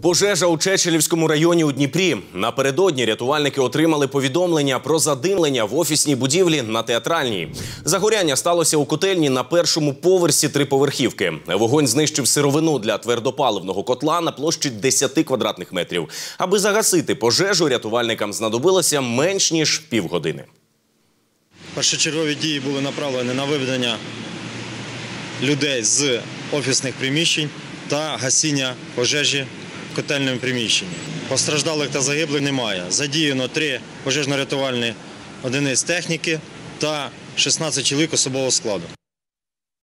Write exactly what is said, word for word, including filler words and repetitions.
Пожежа у Чечелівському районі у Дніпрі. Напередодні рятувальники отримали повідомлення про задимлення в офісній будівлі на Театральній. Загоряння сталося у котельні на першому поверсі триповерхівки. Вогонь знищив сировину для твердопаливного котла на площі десяти квадратних метрів. Аби загасити пожежу, рятувальникам знадобилося менш ніж півгодини. Першочергові дії були направлені на виведення людей з офісних приміщень та гасіння пожежі в котельному приміщенні. Постраждалих та загиблих немає. Задіяно три пожежно-рятувальні одиниць техніки та шістнадцять чоловік особового складу.